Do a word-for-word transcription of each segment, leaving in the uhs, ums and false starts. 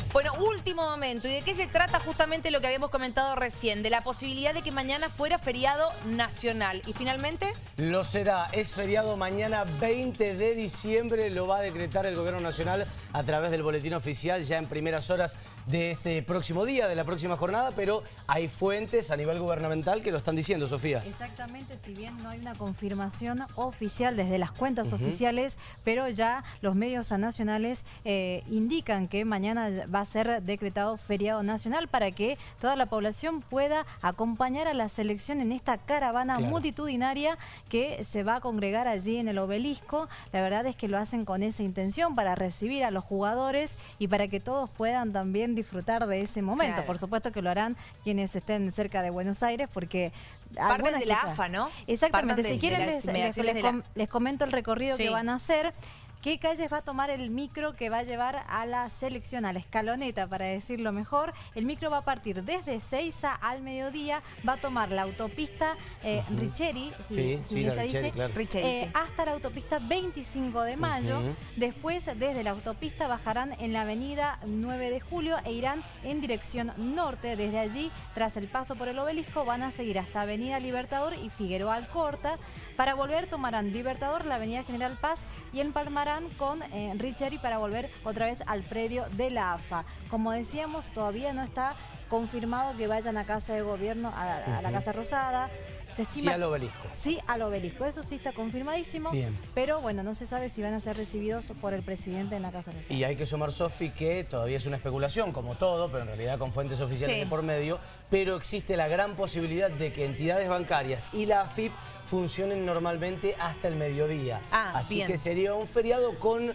Bueno, último momento. ¿Y de qué se trata justamente lo que habíamos comentado recién? De la posibilidad de que mañana fuera feriado nacional. ¿Y finalmente? Lo será. Es feriado mañana veinte de diciembre. Lo va a decretar el Gobierno Nacional a través del boletín oficial ya en primeras horas de este próximo día, de la próxima jornada. Pero hay fuentes a nivel gubernamental que lo están diciendo, Sofía. Exactamente, si bien no hay una confirmación oficial desde las cuentas uh-huh. oficiales, pero ya los medios nacionales eh, indican que mañana va a ser decretado feriado nacional para que toda la población pueda acompañar a la selección en esta caravana claro. multitudinaria que se va a congregar allí en el obelisco. La verdad es que lo hacen con esa intención para recibir a los jugadores y para que todos puedan también disfrutar de ese momento. Claro. Por supuesto que lo harán quienes estén cerca de Buenos Aires porque... Parten de la quizás, A F A, ¿no? Exactamente. De, si quieren les, les, les, com, la... les comento el recorrido sí. que van a hacer. ¿Qué calles va a tomar el micro que va a llevar a la selección, a la escaloneta, para decirlo mejor? El micro va a partir desde Ezeiza al mediodía, va a tomar la autopista eh, uh-huh. Richeri, si, sí, si sí, la se Richeri, dice, claro. Richeri, eh, sí. hasta la autopista veinticinco de mayo. Uh-huh. Después, desde la autopista, bajarán en la avenida nueve de julio e irán en dirección norte. Desde allí, tras el paso por el obelisco, van a seguir hasta avenida Libertador y Figueroa Alcorta. Para volver, tomarán Libertador, la avenida General Paz y empalmarán con eh, Richeri para volver otra vez al predio de la A F A. Como decíamos, todavía no está confirmado que vayan a Casa de Gobierno, a, a uh-huh. la Casa Rosada. Se estima, sí al obelisco. Sí al obelisco, eso sí está confirmadísimo. Bien. Pero bueno, no se sabe si van a ser recibidos por el presidente en la Casa Rosada. Y hay que sumar, Sofi, que todavía es una especulación, como todo, pero en realidad con fuentes oficiales sí. de por medio, pero existe la gran posibilidad de que entidades bancarias y la A F I P funcionen normalmente hasta el mediodía. Ah, Así bien. que sería un feriado con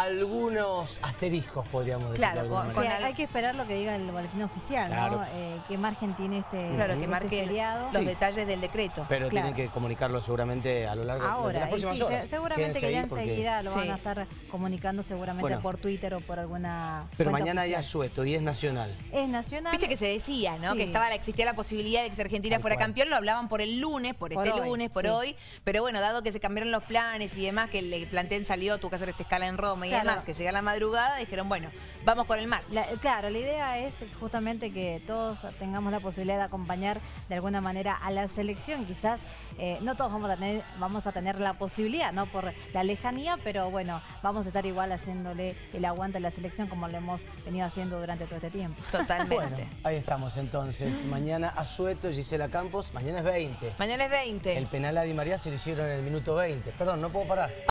algunos asteriscos, podríamos decir. Claro, con, con hay que esperar lo que diga el boletín oficial, claro. ¿no? Eh, qué margen tiene este Claro, este que marque feriado. los sí. detalles del decreto. Pero claro. tienen que comunicarlo seguramente a lo largo Ahora, de las próximas sí, horas. Seguramente Quédense que ya enseguida porque... lo van sí. a estar comunicando seguramente bueno, por Twitter o por alguna Pero mañana oficial. hay asueto y es nacional. Es nacional. Viste que se decía, ¿no? Sí. Que estaba, existía la posibilidad de que si Argentina Tal fuera cual. campeón, lo hablaban por el lunes, por, por este hoy, lunes, por sí. hoy. Pero bueno, dado que se cambiaron los planes y demás, que el plantel salió, tuvo que hacer esta escala en Roma y claro. demás, que llega la madrugada, dijeron, bueno, vamos con el martes. La, claro, la idea es justamente que todos tengamos la posibilidad de acompañar de alguna manera a la selección. Quizás eh, no todos vamos a tener vamos a tener la posibilidad, no por la lejanía, pero bueno, vamos a estar igual haciéndole el aguante a la selección como lo hemos venido haciendo durante todo este tiempo. Totalmente. Bueno, ahí estamos entonces. Mañana Asueto, Gisela Campos, mañana es veinte. Mañana es veinte. El penal a Di María se lo hicieron en el minuto veinte. Perdón, no puedo parar.